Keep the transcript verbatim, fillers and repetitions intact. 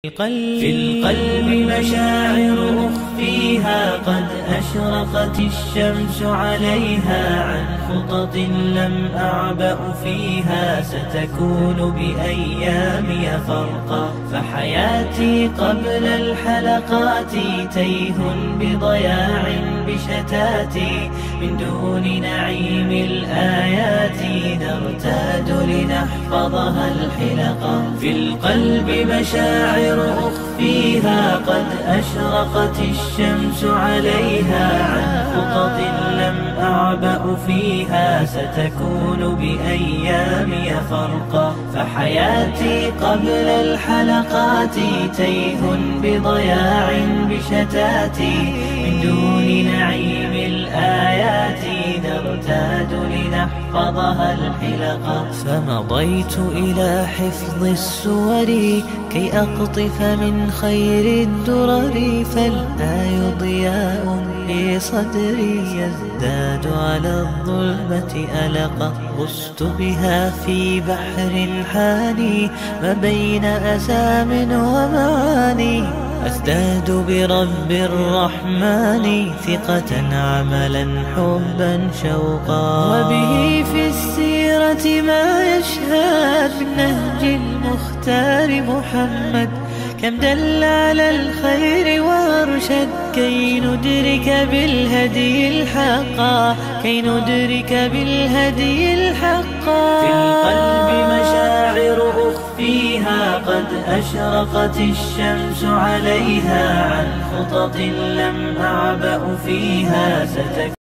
في القلب مشاعر أخفيها قد أشرقت الشمس عليها عن خطط لم أعبأ فيها ستكون بأيامي فرقا فحياتي قبل الحلقات تيه بضياع بشتاتي من دون نعيم الآيات نرتاد لنحفظها الحلقا في القلب مشاعر أخفيها قد أشرقت الشمس عليها عن خطط لم أعبأ فيها ستكون بأيامي فرقا فحياتي قبل الحلقات تيه بضياع بشتاتي من دون نعيم الآيات نرتاد لنحفظها الحلقا فمضيت إلى حفظ السور كي أقطف من خير الدرر فالآي ضياء في صدري يزداد على الظلمة ألقا غصت بها في بحر حاني ما بين أسام ومعاني أزداد برب الرحمن ثقة عملا حبا شوقا وبه في السيرة ما يشهد من نهج المختار محمد كم دل على الخير وارشد كي ندرك بالهدي الحقا كي ندرك بالهدي الحقا في القلب مشاعر أخفيها قد أشرقت الشمس عليها عن خطط لم أعبأ فيها ستكون